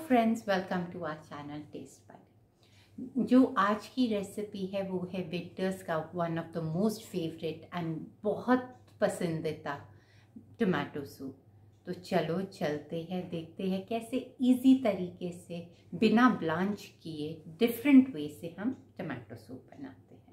Friends, welcome to our channel Taste Bud. जो आज की रेसिपी है वो है विंटर्स का one of the most favourite and बहुत पसंदीदा टमाटो सूप। तो चलो चलते हैं, देखते हैं कैसे इजी तरीके से बिना ब्लांच किए डिफरेंट वे से हम टमाटो सूप बनाते हैं।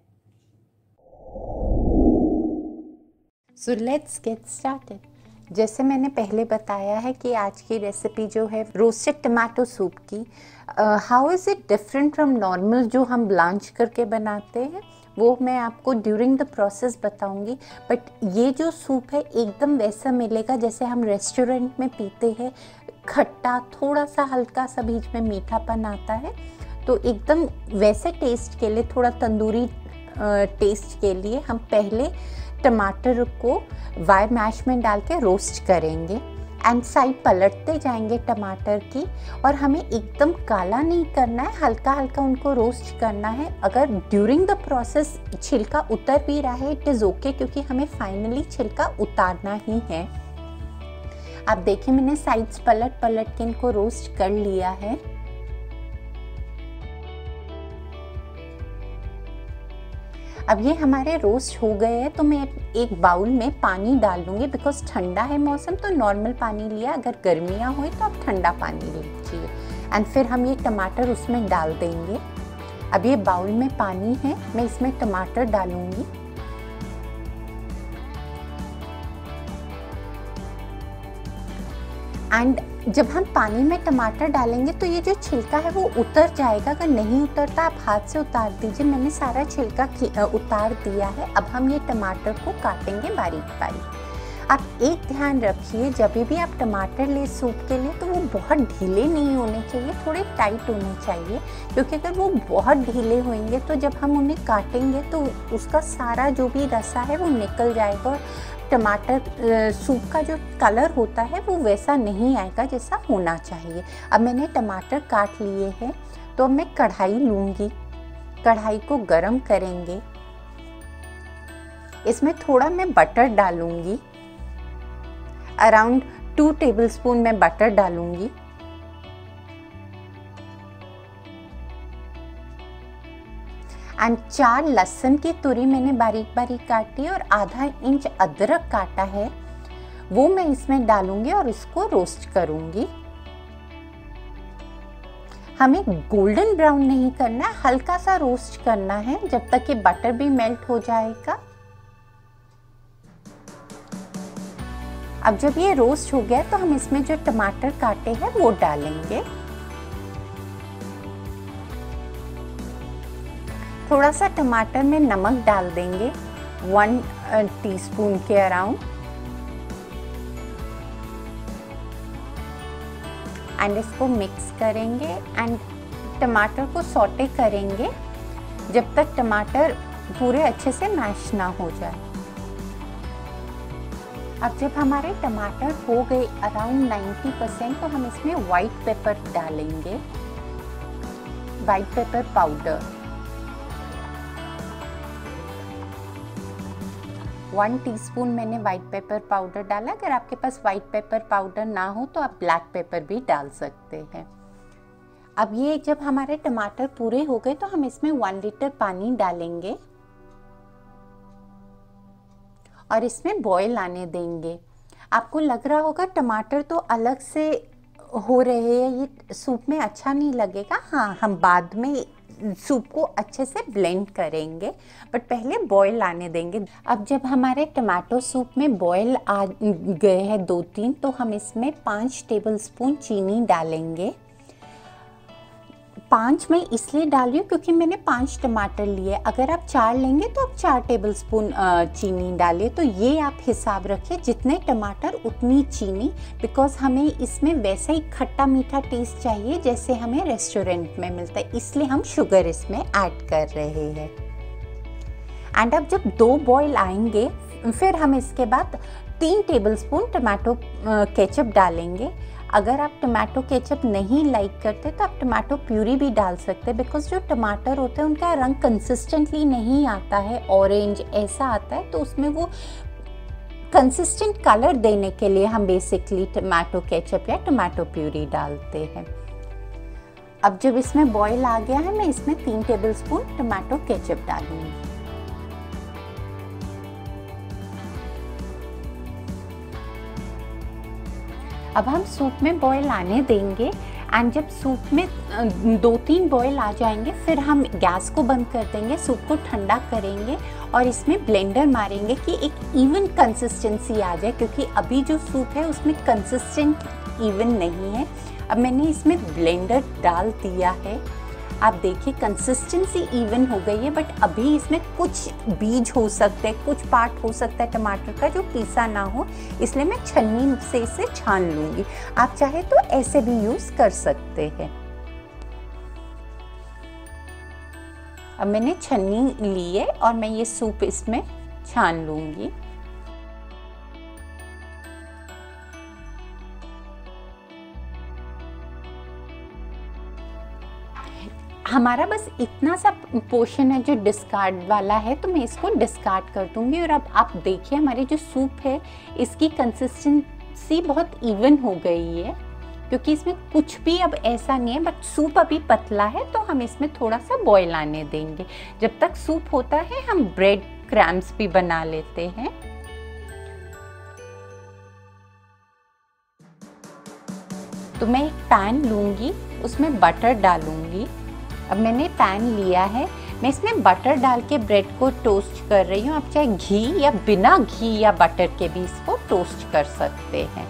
So let's get started. जैसे मैंने पहले बताया है कि आज की रेसिपी जो है रोस्टेड टमाटो सूप की, how is it different from normal जो हम ब्लांच करके बनाते हैं, वो मैं आपको ड्यूरिंग द प्रोसेस बताऊंगी। बट ये जो सूप है एकदम वैसा मिलेगा जैसे हम रेस्टोरेंट में पीते हैं, खट्टा, थोड़ा सा हल्का सा बीच में मीठापन आता है। तो एकदम वैसे टेस्ट के लिए, थोड़ा तंदूरी टेस्ट के लिए हम पहले टमाटर को वाई मैश में डाल के रोस्ट करेंगे एंड साइड पलटते जाएंगे टमाटर की। और हमें एकदम काला नहीं करना है, हल्का हल्का उनको रोस्ट करना है। अगर ड्यूरिंग द प्रोसेस छिलका उतर भी रहा है, इट इज़ ओके, क्योंकि हमें फाइनली छिलका उतारना ही है। आप देखिए मैंने साइड्स पलट पलट के इनको रोस्ट कर लिया है। अब ये हमारे रोस्ट हो गए हैं, तो मैं एक बाउल में पानी डाल लूँगी। बिकॉज ठंडा है मौसम तो नॉर्मल पानी लिया, अगर गर्मियाँ हुई तो आप ठंडा पानी लीजिए। एंड फिर हम ये टमाटर उसमें डाल देंगे। अब ये बाउल में पानी है, मैं इसमें टमाटर डालूँगी। एंड जब हम पानी में टमाटर डालेंगे तो ये जो छिलका है वो उतर जाएगा। अगर नहीं उतरता आप हाथ से उतार दीजिए। मैंने सारा छिलका उतार दिया है। अब हम ये टमाटर को काटेंगे बारीक बारीक। आप एक ध्यान रखिए, जब भी आप टमाटर ले सूप के लिए तो वो बहुत ढीले नहीं होने चाहिए, थोड़े टाइट होने चाहिए। क्योंकि अगर वो बहुत ढीले होंगे तो जब हम उन्हें काटेंगे तो उसका सारा जो भी रसा है वो निकल जाएगा और टमाटर सूप का जो कलर होता है वो वैसा नहीं आएगा जैसा होना चाहिए। अब मैंने टमाटर काट लिए हैं, तो अब मैं कढ़ाई लूँगी। कढ़ाई को गरम करेंगे, इसमें थोड़ा मैं बटर डालूँगी। अराउंड 2 टेबलस्पून मैं बटर डालूँगी। एंड 4 लहसुन की तुरी मैंने बारीक बारीक काटी है और आधा इंच अदरक काटा है, वो मैं इसमें डालूंगी और इसको रोस्ट करूंगी। हमें गोल्डन ब्राउन नहीं करना है, हल्का सा रोस्ट करना है जब तक कि बटर भी मेल्ट हो जाएगा। अब जब ये रोस्ट हो गया तो हम इसमें जो टमाटर काटे हैं वो डालेंगे। थोड़ा सा टमाटर में नमक डाल देंगे, 1 टीस्पून के अराउंड। एंड इसको मिक्स करेंगे एंड टमाटर को सौटे करेंगे जब तक टमाटर पूरे अच्छे से मैश ना हो जाए। अब जब हमारे टमाटर हो गए अराउंड 90%, तो हम इसमें वाइट पेपर डालेंगे, वाइट पेपर पाउडर। 1 टीस्पून मैंने वाइट पेपर पाउडर डाला। अगर आपके पास वाइट पेपर पाउडर ना हो तो आप ब्लैक पेपर भी डाल सकते हैं। अब ये जब हमारे टमाटर पूरे हो गए तो हम इसमें 1 लीटर पानी डालेंगे और इसमें बॉईल आने देंगे। आपको लग रहा होगा टमाटर तो अलग से हो रहे हैं, ये सूप में अच्छा नहीं लगेगा। हाँ, हम बाद में सूप को अच्छे से ब्लेंड करेंगे, बट पहले बॉईल आने देंगे। अब जब हमारे टमाटो सूप में बॉईल आ गए हैं 2-3, तो हम इसमें 5 टेबलस्पून चीनी डालेंगे। 5 मैं इसलिए डाल रही हूँ क्योंकि मैंने 5 टमाटर लिए। अगर आप 4 लेंगे तो आप 4 टेबलस्पून चीनी डालिए। तो ये आप हिसाब रखिए, जितने टमाटर उतनी चीनी। बिकॉज हमें इसमें वैसा ही खट्टा मीठा टेस्ट चाहिए जैसे हमें रेस्टोरेंट में मिलता है, इसलिए हम शुगर इसमें ऐड कर रहे हैं। एंड अब जब 2 बॉईल आएंगे, फिर हम इसके बाद 3 टेबलस्पून टमाटो केचप डालेंगे। अगर आप टमाटो केचप नहीं लाइक करते तो आप टमाटो प्यूरी भी डाल सकते हैं। बिकॉज जो टमाटर होते हैं उनका रंग कंसिस्टेंटली नहीं आता है, ऑरेंज ऐसा आता है, तो उसमें वो कंसिस्टेंट कलर देने के लिए हम बेसिकली टमाटो केचप या टमाटो प्यूरी डालते हैं। अब जब इसमें बॉईल आ गया है, मैं इसमें 3 टेबलस्पून टमाटो केचप डालूंगी। अब हम सूप में बॉईल आने देंगे एंड जब सूप में 2-3 बॉईल आ जाएंगे फिर हम गैस को बंद कर देंगे, सूप को ठंडा करेंगे और इसमें ब्लेंडर मारेंगे कि एक इवन कंसिस्टेंसी आ जाए, क्योंकि अभी जो सूप है उसमें कंसिस्टेंट इवन नहीं है। अब मैंने इसमें ब्लेंडर डाल दिया है, आप देखिए कंसिस्टेंसी इवन हो गई है, बट अभी इसमें कुछ बीज हो सकते हैं, कुछ पार्ट हो सकता है टमाटर का जो पीसा ना हो, इसलिए मैं छन्नी से इसे छान लूँगी। आप चाहे तो ऐसे भी यूज़ कर सकते हैं। अब मैंने छन्नी ली है और मैं ये सूप इसमें छान लूँगी। हमारा बस इतना सा पोर्शन है जो डिस्कार्ड वाला है, तो मैं इसको डिस्कार्ड कर दूंगी। और अब आप देखिए हमारी जो सूप है इसकी कंसिस्टेंसी बहुत इवन हो गई है, क्योंकि इसमें कुछ भी अब ऐसा नहीं है, बट सूप अभी पतला है तो हम इसमें थोड़ा सा बॉईल आने देंगे। जब तक सूप होता है हम ब्रेड क्रैम्स भी बना लेते हैं। तो मैं एक पैन लूँगी, उसमें बटर डालूँगी। अब मैंने पैन लिया है, मैं इसमें बटर डाल के ब्रेड को टोस्ट कर रही हूँ। आप चाहे घी या बिना घी या बटर के भी इसको टोस्ट कर सकते हैं।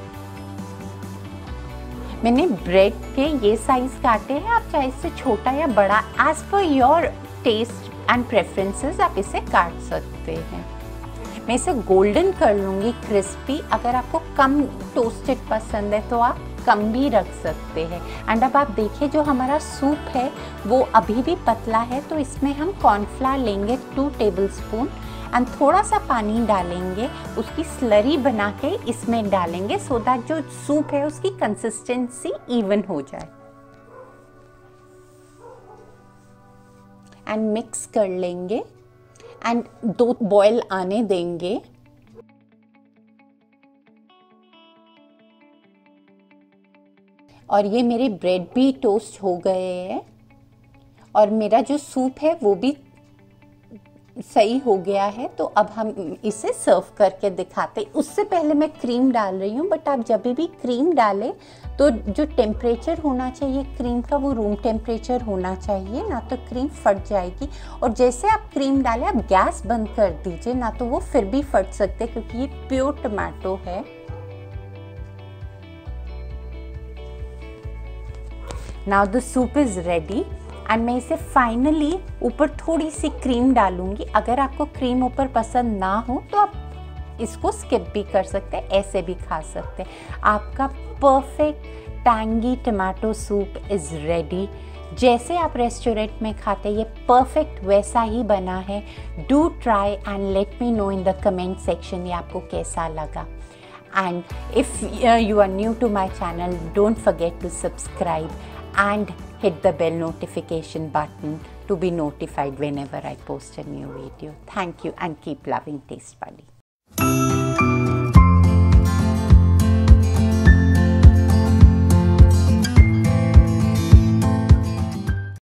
मैंने ब्रेड के ये साइज काटे हैं, आप चाहे इससे छोटा या बड़ा as per your test and preferences आप इसे काट सकते हैं। मैं इसे गोल्डन कर लूँगी, क्रिस्पी। अगर आपको कम टोस्टेड पसंद है तो आप कम भी रख सकते हैं। एंड अब आप देखिए जो हमारा सूप है वो अभी भी पतला है, तो इसमें हम कॉर्नफ्लावर लेंगे 2 टेबलस्पून एंड थोड़ा सा पानी डालेंगे, उसकी स्लरी बना के इसमें डालेंगे सो दैट जो सूप है उसकी कंसिस्टेंसी इवन हो जाए। एंड मिक्स कर लेंगे एंड 2 बॉयल आने देंगे। और ये मेरे ब्रेड भी टोस्ट हो गए हैं और मेरा जो सूप है वो भी सही हो गया है। तो अब हम इसे सर्व करके दिखाते हैं। उससे पहले मैं क्रीम डाल रही हूँ, बट आप जब भी क्रीम डालें तो जो टेम्परेचर होना चाहिए क्रीम का वो रूम टेम्परेचर होना चाहिए, ना तो क्रीम फट जाएगी। और जैसे आप क्रीम डालें आप गैस बंद कर दीजिए, ना तो वो फिर भी फट सकते हैं क्योंकि ये प्योर टमाटो है। Now the soup is ready and मैं इसे फाइनली ऊपर थोड़ी सी क्रीम डालूंगी। अगर आपको क्रीम ऊपर पसंद ना हो तो आप इसको स्किप भी कर सकते हैं, ऐसे भी खा सकते हैं। आपका perfect tangy tomato soup is ready. जैसे आप रेस्टोरेंट में खाते हैं ये परफेक्ट वैसा ही बना है। Do try and let me know in the comment section ये आपको कैसा लगा। And if you are new to my channel, don't forget to subscribe and hit the bell notification button to be notified whenever I post a new video. Thank you and keep loving Taste Buddy.